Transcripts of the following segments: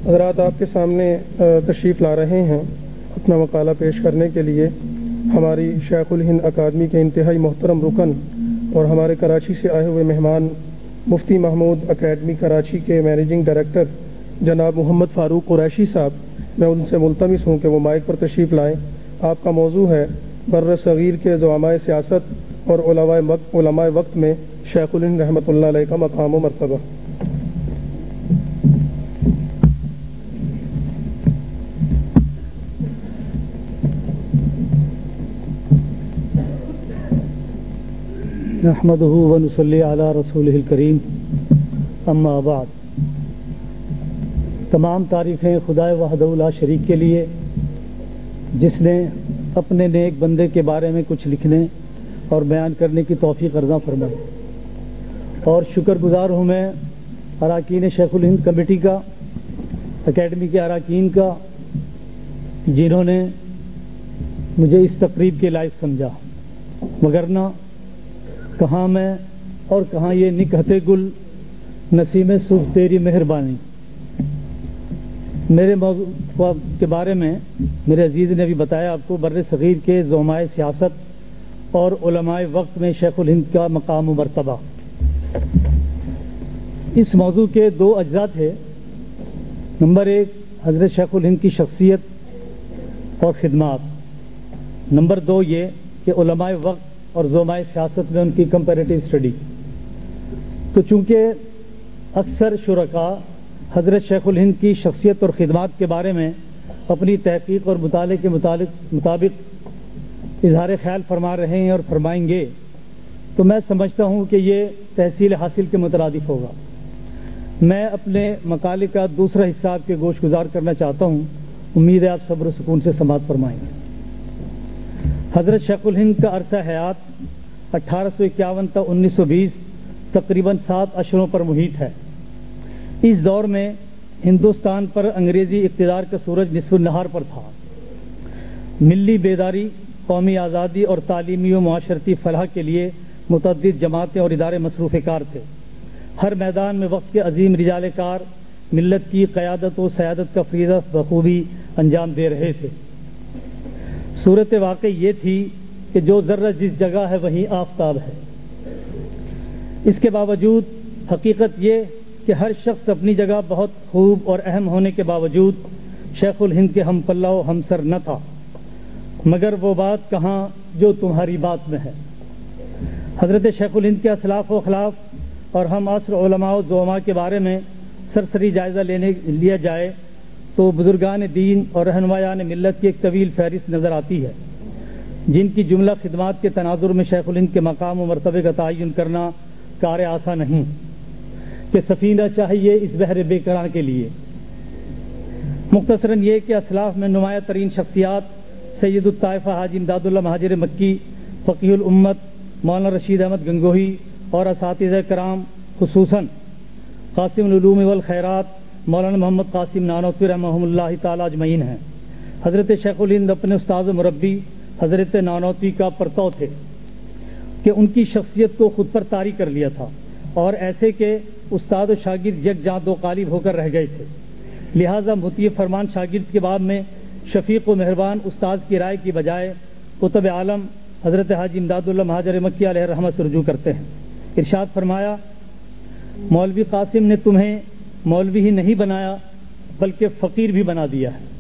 حضرات آپ کے سامنے تشریف لا رہے ہیں اپنا مقالہ پیش کرنے کے لیے ہماری شیخ الہند اکادمی کے انتہائی محترم رکن اور ہمارے کراچی سے آئے ہوئے مہمان مفتی محمود اکیڈمی کراچی کے مینیجنگ ڈائریکٹر جناب محمد فاروق قریشی صاحب، میں ان سے ملتمس ہوں کہ وہ مائک پر تشریف لائیں۔ آپ کا موضوع ہے بر صغیر کے زعماء سیاست اور علماء وقت میں شیخ الہند رحمۃ اللہ علیہ کا مقام و مرتبہ۔ نحمدہ ونصلی علی رسولہ الکریم، اما بعد۔ تمام تعریفیں خدائے وحدہ لا شریک کے لیے جس نے اپنے نیک بندے کے بارے میں کچھ لکھنے اور بیان کرنے کی توفیق عطا فرمائی، اور شکر گزار ہوں میں اراکین شیخ الہند کمیٹی کا، اکیڈمی کے اراکین کا، جنہوں نے مجھے اس تقریب کے لائق سمجھا، وگرنہ کہاں میں اور کہاں یہ نکہتے گل نسیم صبح تیری مہربانی۔ میرے موضوع کے بارے میں میرے عزیز نے بھی بتایا آپ کو، بر صغیر کے زعماء سیاست اور علماء وقت میں شیخ الہند کا مقام و مرتبہ۔ اس موضوع کے دو اجزاء تھے۔ نمبر ایک، حضرت شیخ الہند کی شخصیت اور خدمات۔ نمبر دو یہ کہ علماء وقت اور زعماء سیاست میں ان کی کمپیریٹیو اسٹڈی۔ تو چونکہ اکثر شرکاء حضرت شیخ الہند کی شخصیت اور خدمات کے بارے میں اپنی تحقیق اور مطالعے کے مطابق اظہار خیال فرما رہے ہیں اور فرمائیں گے، تو میں سمجھتا ہوں کہ یہ تحصیل حاصل کے مترادف ہوگا۔ میں اپنے مقالے کا دوسرا حصہ آپ کے گوش گزار کرنا چاہتا ہوں، امید ہے آپ صبر و سکون سے سماعت فرمائیں گے۔ حضرت شیخ الہند کا عرصہ حیات 1851 تا 1920 تقریباً 7 اشروں پر محیط ہے۔ اس دور میں ہندوستان پر انگریزی اقتدار کا سورج نصف النہار پر تھا۔ ملی بیداری، قومی آزادی اور تعلیمی و معاشرتی فلاح کے لیے متعدد جماعتیں اور ادارے مصروف کار تھے۔ ہر میدان میں وقت کے عظیم رجال کار ملت کی قیادت و سیادت کا فریضہ بخوبی انجام دے رہے تھے۔ صورت واقع یہ تھی کہ جو ذرہ جس جگہ ہے وہیں آفتاب ہے۔ اس کے باوجود حقیقت یہ کہ ہر شخص اپنی جگہ بہت خوب اور اہم ہونے کے باوجود شیخ الہند کے ہم پلہ و ہمسر نہ تھا، مگر وہ بات کہاں جو تمہاری بات میں ہے۔ حضرت شیخ الہند کے اسلاف و اخلاف اور ہم عصر علماء و زعماء کے بارے میں سرسری جائزہ لیا جائے تو بزرگان دین اور رہنمایان ملت کی ایک طویل فہرست نظر آتی ہے، جن کی جملہ خدمات کے تناظر میں شیخ الہند کے مقام و مرتبے کا تعین کرنا کار آسان نہیں کہ سفینہ چاہیے اس بحر بے قرار کے لیے۔ مختصراً یہ کہ اسلاف میں نمایاں ترین شخصیات سید الطائفہ حاجی امداد اللہ مہاجر مکی، فقیہ الامت مولانا رشید احمد گنگوہی اور اساتذہ کرام خصوصاً قاسم العلوم والخیرات مولانا محمد قاسم نانوتوی رحمہ اللہ تعالیٰ اجمعین ہیں۔ حضرت شیخ الہند اپنے استاد و مربی حضرت نانوتوی کا پرتو تھے کہ ان کی شخصیت کو خود پر طاری کر لیا تھا، اور ایسے کہ استاد و شاگرد یکجاں دو قالب ہو کر رہ گئے تھے۔ لہٰذا مطیع فرمان شاگرد کے بعد میں شفیق و مہربان استاد کی رائے کی بجائے قطب عالم حضرت حاجی امداد اللہ مہاجر مکی علیہ الرحمہ سے رجوع کرتے ہیں۔ ارشاد فرمایا، مولوی قاسم نے تمہیں مولوی ہی نہیں بنایا بلکہ فقیر بھی بنا دیا ہے۔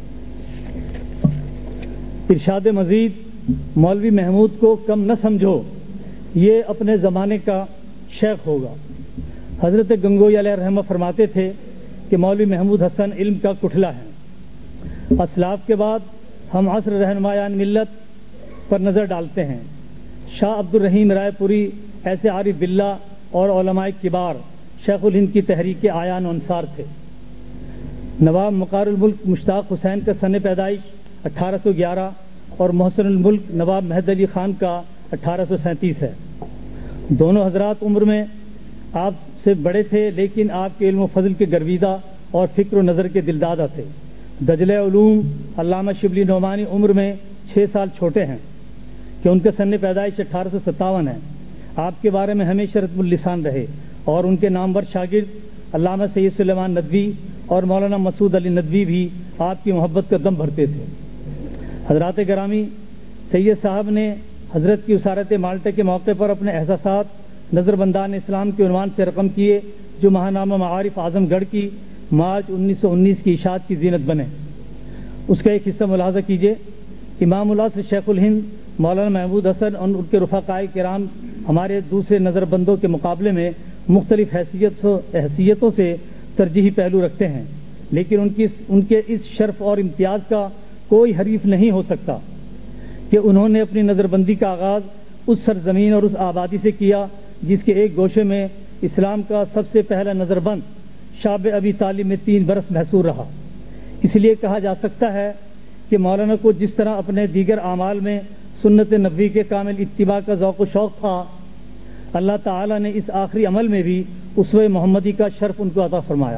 ارشاد مزید، مولوی محمود کو کم نہ سمجھو، یہ اپنے زمانے کا شیخ ہوگا۔ حضرت گنگوئی علیہ الرحمہ فرماتے تھے کہ مولوی محمود حسن علم کا کٹھلا ہے۔ اسلاف کے بعد ہم عصر رہنمایان ملت پر نظر ڈالتے ہیں۔ شاہ عبد الرحیم رائے پوری ایسے عارف باللہ اور علماء کبار شیخ الہند کی تحریک آیان و انصار تھے۔ نواب مقار الملک مشتاق حسین کا سن پیدائش 1811 اور محسن الملک نواب مہد علی خان کا 1837 ہے۔ دونوں حضرات عمر میں آپ سے بڑے تھے، لیکن آپ کے علم و فضل کے گرویدہ اور فکر و نظر کے دلدادہ تھے۔ دجلہ علوم علامہ شبلی نعمانی عمر میں 6 سال چھوٹے ہیں کہ ان کے سن پیدائش 1857 ہے۔ آپ کے بارے میں ہمیشہ رتب اللسان رہے اور ان کے نامور شاگرد علامہ سید سلیمان ندوی اور مولانا مسعود علی ندوی بھی آپ کی محبت کا دم بھرتے تھے۔ حضرات گرامی، سید صاحب نے حضرت کی اسارت مالٹا کے موقع پر اپنے احساسات نظر بندان اسلام کے عنوان سے رقم کیے، جو ماہنامہ معارف اعظم گڑھ کی مارچ 1919 کی اشاعت کی زینت بنے۔ اس کا ایک حصہ ملاحظہ کیجیے۔ امام العصر شیخ الہند مولانا محمود حسن اور ان کے رفقائے کرام ہمارے دوسرے نظر بندوں کے مقابلے میں مختلف حیثیتوں سے ترجیحی پہلو رکھتے ہیں، لیکن ان کے اس شرف اور امتیاز کا کوئی حریف نہیں ہو سکتا کہ انہوں نے اپنی نظر بندی کا آغاز اس سرزمین اور اس آبادی سے کیا جس کے ایک گوشے میں اسلام کا سب سے پہلا نظر بند شاب ابی طالب میں 3 برس محصور رہا۔ اس لیے کہا جا سکتا ہے کہ مولانا کو جس طرح اپنے دیگر اعمال میں سنت نبوی کے کامل اتباع کا ذوق و شوق تھا، اللہ تعالیٰ نے اس آخری عمل میں بھی اسوہ محمدی کا شرف ان کو عطا فرمایا۔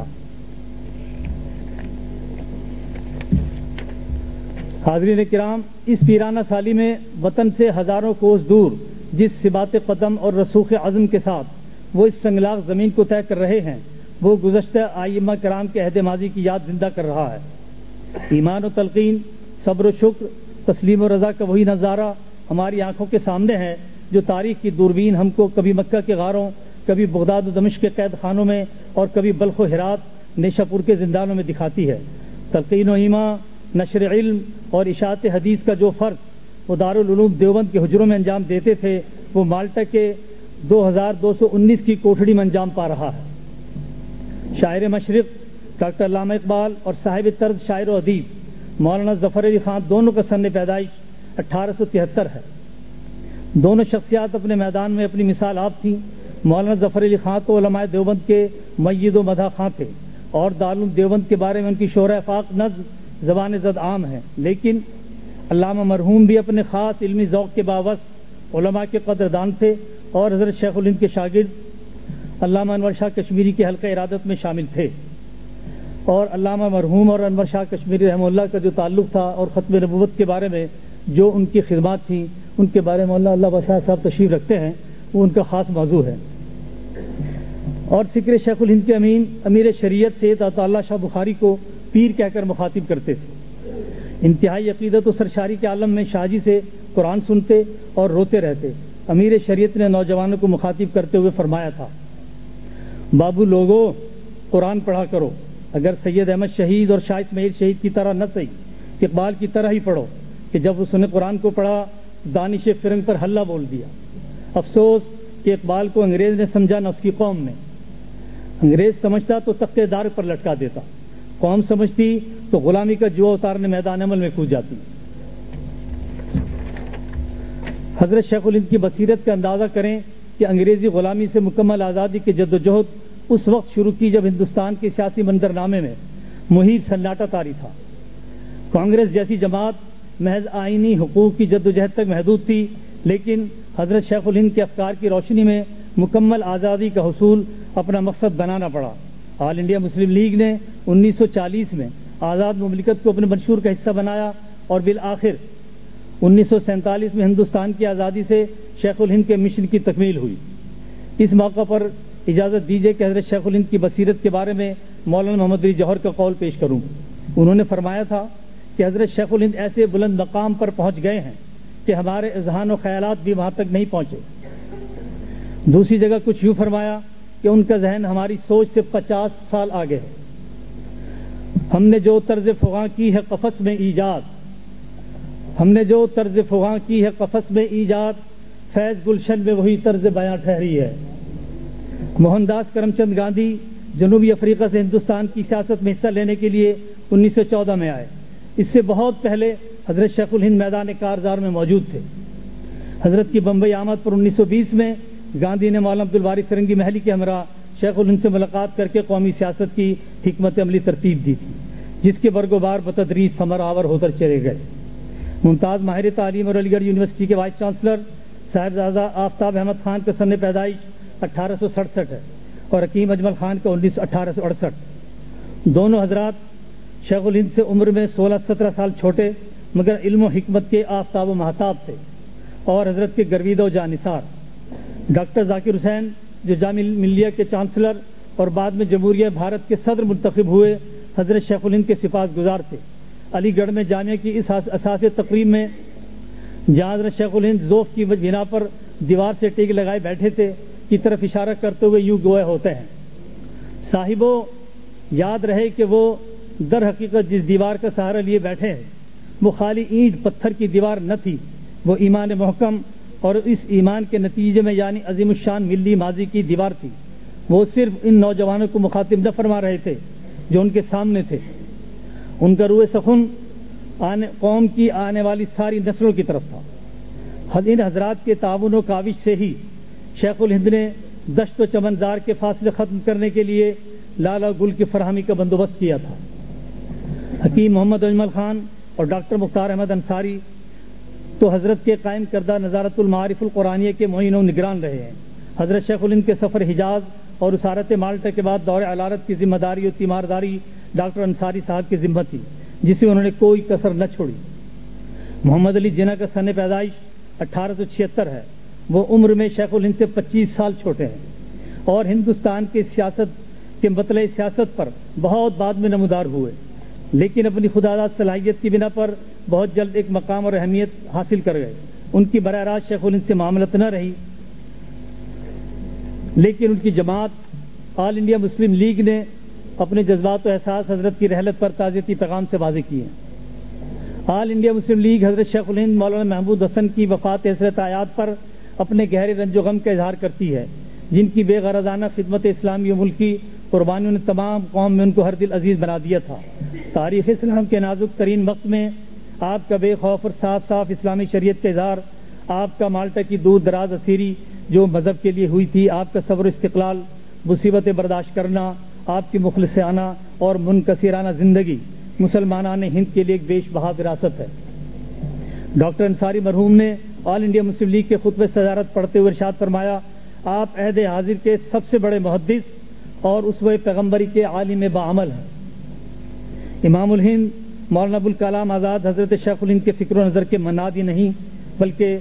حاضرین کرام، اس پیرانہ سالی میں وطن سے ہزاروں کوس دور جس ثبات قدم اور رسوخ عزم کے ساتھ وہ اس سنگلاخ زمین کو طے کر رہے ہیں، وہ گزشتہ ائمہ کرام کے عہد ماضی کی یاد زندہ کر رہا ہے۔ ایمان و تلقین، صبر و شکر، تسلیم و رضا کا وہی نظارہ ہماری آنکھوں کے سامنے ہے جو تاریخ کی دوربین ہم کو کبھی مکہ کے غاروں، کبھی بغداد و دمشق کے قید خانوں میں اور کبھی بلخ و ہرات نیشہ پور کے زندانوں میں دکھاتی ہے۔ تلقین و ایمان، نشر علم اور اشاعت حدیث کا جو فرض وہ دارالعلوم دیوبند کے حجروں میں انجام دیتے تھے، وہ مالٹا کے 2219 کی کوٹھڑی میں انجام پا رہا ہے۔ شاعر مشرق ڈاکٹر علامہ اقبال اور صاحب طرز شاعر و ادیب مولانا ظفر علی خان دونوں کا سن پیدائش 1873 ہے۔ دونوں شخصیات اپنے میدان میں اپنی مثال آپ تھیں۔ مولانا ظفر علی خان تو علماء دیوبند کے مید و مدح خاں تھے اور دارالعلوم دیوبند کے بارے میں ان کی شورۂ افاق نظم زبان زد عام ہے، لیکن علامہ مرحوم بھی اپنے خاص علمی ذوق کے باوجود علماء کے قدردان تھے اور حضرت شیخ الہند کے شاگرد علامہ انور شاہ کشمیری کے حلقہ ارادت میں شامل تھے، اور علامہ مرحوم اور انور شاہ کشمیری رحمہ اللہ کا جو تعلق تھا اور ختم نبوت کے بارے میں جو ان کی خدمات تھیں، ان کے بارے میں اللہ بادشاہ صاحب تشریف رکھتے ہیں، وہ ان کا خاص موضوع ہے۔ اور فکر شیخ الہند کے امین امیر شریعت سید عطا اللہ شاہ بخاری کو پیر کہہ کر مخاطب کرتے تھے۔ انتہائی عقیدت و سرشاری کے عالم میں شاہ جی سے قرآن سنتے اور روتے رہتے۔ امیر شریعت نے نوجوانوں کو مخاطب کرتے ہوئے فرمایا تھا، بابو لوگو قرآن پڑھا کرو، اگر سید احمد شہید اور شاہ اسماعیل شہید کی طرح نہ صحیح، اقبال کی طرح ہی پڑھو کہ جب اس نے قرآن کو پڑھا دانش فرنگ پر حلہ بول دیا۔ افسوس کہ اقبال کو انگریز نے سمجھا نہ اس کی قوم نے۔ انگریز سمجھتا تو تختے دار پر لٹکا دیتا، قوم سمجھتی تو غلامی کا جوا اتارنے میدان عمل میں کود جاتی۔ حضرت شیخ الہند کی بصیرت کا اندازہ کریں کہ انگریزی غلامی سے مکمل آزادی کی جد و جہد اس وقت شروع کی جب ہندوستان کے سیاسی منظرنامے میں محیط سناٹا طاری تھا۔ کانگریس جیسی جماعت محض آئینی حقوق کی جد و جہد تک محدود تھی، لیکن حضرت شیخ الہند کے افکار کی روشنی میں مکمل آزادی کا حصول اپنا مقصد بنانا پڑا۔ آل انڈیا مسلم لیگ نے 1940 میں آزاد مملکت کو اپنے منشور کا حصہ بنایا اور بالآخر 1947 میں ہندوستان کی آزادی سے شیخ الہند کے مشن کی تکمیل ہوئی۔ اس موقع پر اجازت دیجیے کہ حضرت شیخ الہند کی بصیرت کے بارے میں مولانا محمد علی جوہر کا قول پیش کروں۔ انہوں نے فرمایا تھا کہ حضرت شیخ الہند ایسے بلند مقام پر پہنچ گئے ہیں کہ ہمارے اذہان و خیالات بھی وہاں تک نہیں پہنچے۔ دوسری جگہ کچھ یوں فرمایا کہ ان کا ذہن ہماری سوچ سے 50 سال آگے ہے۔ ہم نے جو طرز فغاں کی ہے قفس میں ایجاد، ہم نے جو طرز فغاں کی ہے قفس میں ایجاد، فیض گلشن میں وہی طرز بیاں ٹھہری ہے۔ موہن داس کرم چند گاندھی جنوبی افریقہ سے ہندوستان کی سیاست میں حصہ لینے کے لیے 1914 میں آئے۔ اس سے بہت پہلے حضرت شیخ الہند میدان کارزار میں موجود تھے۔ حضرت کی بمبئی آمد پر 1920 میں گاندھی نے مولانا عبدالباری فرنگی محلی کے ہمراہ شیخ الہند سے ملاقات کر کے قومی سیاست کی حکمت عملی ترتیب دی تھی، جس کے برگ و بار بتدریج ثمر آور ہوکر چلے گئے۔ ممتاز ماہر تعلیم اور علی گڑھ یونیورسٹی کے وائس چانسلر صاحبزادہ آفتاب احمد خان کا سن پیدائش 1867 ہے اور حکیم اجمل خان کا 1868۔ دونوں حضرات شیخ الہند سے عمر میں 16-17 سال چھوٹے مگر علم و حکمت کے آفتاب و مہتاب تھے اور حضرت کے گرویدہ و جانثار۔ ڈاکٹر ذاکر حسین جو جامعہ ملیہ کے چانسلر اور بعد میں جمہوریہ بھارت کے صدر منتخب ہوئے، حضرت شیخ الہند کے سپاس گزار تھے۔ علی گڑھ میں جامعہ کی اس اساسی تقریب میں جہاں حضرت شیخ الہند ذوف کی بنا پر دیوار سے ٹیک لگائے بیٹھے تھے کی طرف اشارہ کرتے ہوئے یوں گویا ہوتے ہیں: صاحبو، یاد رہے کہ وہ در حقیقت جس دیوار کا سہارا لیے بیٹھے ہیں وہ خالی اینٹ پتھر کی دیوار نہ تھی، وہ ایمان محکم اور اس ایمان کے نتیجے میں یعنی عظیم الشان ملی ماضی کی دیوار تھی۔ وہ صرف ان نوجوانوں کو مخاطب نہ فرما رہے تھے جو ان کے سامنے تھے، ان کا روح سخن قوم کی آنے والی ساری نسلوں کی طرف تھا۔ ان حضرات کے تعاون و کاوش سے ہی شیخ الہند نے دشت و چمنزار کے فاصلے ختم کرنے کے لیے لالا گل کی فراہمی کا بندوبست کیا تھا۔ حکیم محمد اجمل خان اور ڈاکٹر مختار احمد انصاری تو حضرت کے قائم کردہ نظارت المعارف القرآنیہ کے معین و نگران رہے ہیں۔ حضرت شیخ الہند کے سفر حجاز اور اسارت مالٹا کے بعد دور علالت کی ذمہ داری و تیمارداری ڈاکٹر انصاری صاحب کی ذمہ تھی، جسے انہوں نے کوئی کسر نہ چھوڑی۔ محمد علی جناح کا سن پیدائش 1876 ہے۔ وہ عمر میں شیخ الہند سے 25 سال چھوٹے ہیں اور ہندوستان کے سیاست کے مطلع سیاست پر بہت بعد میں نمودار ہوئے، لیکن اپنی خودآزاد صلاحیت کی بنا پر بہت جلد ایک مقام اور اہمیت حاصل کر گئے۔ ان کی براہ راست شیخ الہند سے معاملت نہ رہی، لیکن ان کی جماعت آل انڈیا مسلم لیگ نے اپنے جذبات و احساس حضرت کی رحلت پر تعزیتی پیغام سے واضح کیے ہیں۔ آل انڈیا مسلم لیگ حضرت شیخ الہند مولانا محمود حسن کی وفات حضرت آیات پر اپنے گہرے رنج و غم کا اظہار کرتی ہے، جن کی بے غرضانہ خدمت اسلامی و ملکی قربانیوں نے تمام قوم میں ان کو ہر دل عزیز بنا دیا تھا۔ تاریخ اسلام کے نازک ترین وقت میں آپ کا بے خوف اور صاف صاف اسلامی شریعت کا اظہار، آپ کا مالٹا کی دور دراز اسیری جو مذہب کے لیے ہوئی تھی، آپ کا صبر و استقلال، مصیبتیں برداشت کرنا، آپ کی مخلصانہ اور منکسرانہ زندگی مسلمانان ہند کے لیے ایک بیش بہا وراثت ہے۔ ڈاکٹر انصاری مرحوم نے آل انڈیا مسلم لیگ کے خطبہ صدارت پڑھتے ہوئے ارشاد فرمایا: آپ عہد حاضر کے سب سے بڑے محدث اور اسوہ پیغمبری کے عالم بعمل ہیں۔ امام الہند مولانا ابوالکلام آزاد حضرت شیخ الہند کے فکر و نظر کے مناد ہی نہیں بلکہ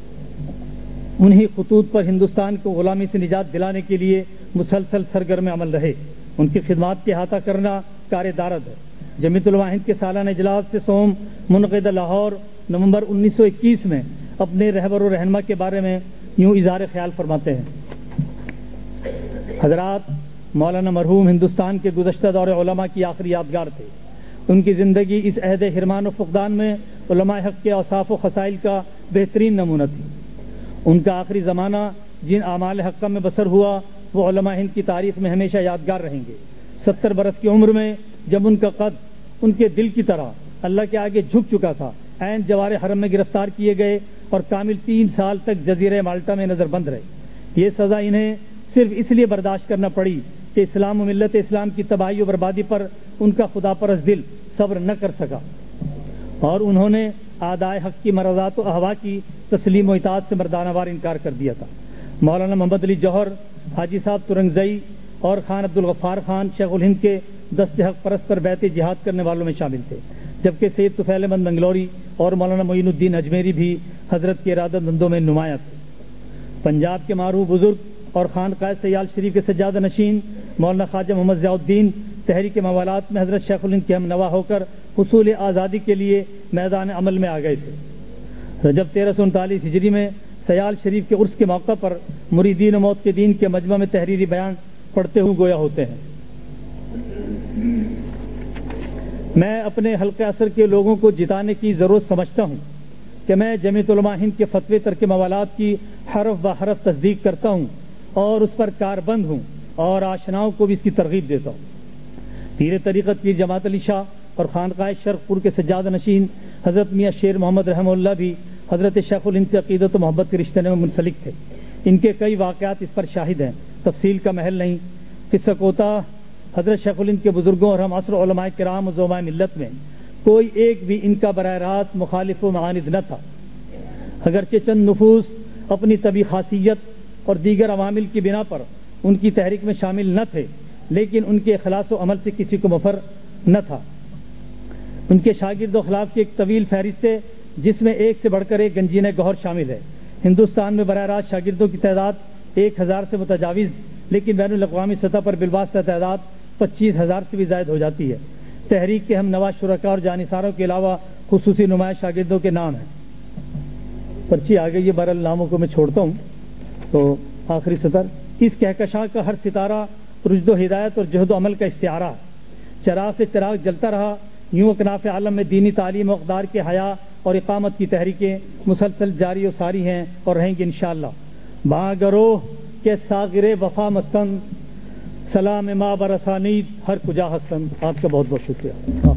انہی خطوط پر ہندوستان کو غلامی سے نجات دلانے کے لیے مسلسل سرگرم عمل رہے۔ ان کی خدمات کے احاطہ کرنا کار دارد ہے۔ جمعیت علماء ہند کے سالانہ اجلاس سے سوم منعقدہ لاہور نومبر 1921 میں اپنے رہبر و رہنما کے بارے میں یوں اظہار خیال فرماتے ہیں: حضرات، مولانا مرحوم ہندوستان کے گزشتہ دور علماء کی آخری یادگار تھے۔ ان کی زندگی اس عہد حرمان و فقدان میں علماء حق کے اوصاف و خصائل کا بہترین نمونہ تھی۔ ان کا آخری زمانہ جن اعمال حقہ میں بسر ہوا وہ علماء ہند کی تاریخ میں ہمیشہ یادگار رہیں گے۔ 70 برس کی عمر میں جب ان کا قد ان کے دل کی طرح اللہ کے آگے جھک چکا تھا، عین جوار حرم میں گرفتار کیے گئے اور کامل 3 سال تک جزیرہ مالٹا میں نظر بند رہے۔ یہ سزا انہیں صرف اس لیے برداشت کرنا پڑی کہ اسلام و ملت اسلام کی تباہی و بربادی پر ان کا خدا پرست دل صبر نہ کر سکا اور انہوں نے اعدائے حق کی مرضات و احوا کی تسلیم و اطاعت سے مردانہ وار انکار کر دیا تھا۔ مولانا محمد علی جوہر، حاجی صاحب ترنگزئی اور خان عبدالغفار خان شیخ الہند کے دست حق پرست پر بیعت جہاد کرنے والوں میں شامل تھے، جبکہ سید طفیل احمد منگلوری اور مولانا معین الدین اجمیری بھی حضرت کے ارادہ مندوں میں نمایاں تھے۔ پنجاب کے معروف بزرگ اور خانقاہ سیال شریف کے سجادہ نشین مولانا خواجہ محمد ضیاء الدین تحریک موالات میں حضرت شیخ الہند کے ہم نوا ہو کر حصول آزادی کے لیے میدان عمل میں آ گئے تھے۔ رجب 1339 ہجری میں سیال شریف کے عرس کے موقع پر مریدین و موت کے دین کے مجمع میں تحریری بیان پڑھتے ہوئے گویا ہوتے ہیں: میں اپنے حلقہ اثر کے لوگوں کو جتانے کی ضرورت سمجھتا ہوں کہ میں جمعیت علماء ہند کے فتوے ترک موالات کی حرف بہ حرف تصدیق کرتا ہوں اور اس پر کاربند ہوں اور آشناؤں کو بھی اس کی ترغیب دیتا ہوں۔ پیر طریقت پیر جماعت علی شاہ اور خانقاہ شرق پور کے سجادہ نشین حضرت میاں شیر محمد رحمہ اللہ بھی حضرت شیخ الہند سے عقیدت و محبت کے رشتے میں منسلک تھے۔ ان کے کئی واقعات اس پر شاہد ہیں، تفصیل کا محل نہیں۔ قصہ کوتاہ حضرت شیخ الہند کے بزرگوں اور ہم عصر علماء کرام و زعماء ملت میں کوئی ایک بھی ان کا براہ راست مخالف و معاند نہ تھا۔ اگرچہ چند نفوس اپنی طبی خاصیت اور دیگر عوامل کی بنا پر ان کی تحریک میں شامل نہ تھے، لیکن ان کے اخلاص و عمل سے کسی کو مفر نہ تھا۔ ان کے شاگرد و خلاف کی ایک طویل فہرست ہے جس میں ایک سے بڑھ کر ایک گنجینہ گوہر شامل ہے۔ ہندوستان میں براہ راست شاگردوں کی تعداد 1000 سے متجاوز، لیکن بین الاقوامی سطح پر بالواسطہ تعداد 25,000 سے بھی زائد ہو جاتی ہے۔ تحریک کے ہم نوا شرکاء اور جانثاروں کے علاوہ خصوصی نمایاں شاگردوں کے نام ہیں۔ پرچی آ گئی ہے، بہرحال ناموں کو میں چھوڑتا ہوں۔ تو آخری سطر، اس کہکشاں کا ہر ستارہ رشد و ہدایت اور جہد و عمل کا استعارہ، چراغ سے چراغ جلتا رہا، یوں اکناف عالم میں دینی تعلیم و اقدار کے حیا اور اقامت کی تحریکیں مسلسل جاری و ساری ہیں اور رہیں گی انشاءاللہ۔ باں گروہ کے ساغر وفا مستند، سلام ما برسانید ہر کجا ہستند۔ آپ کا بہت بہت شکریہ۔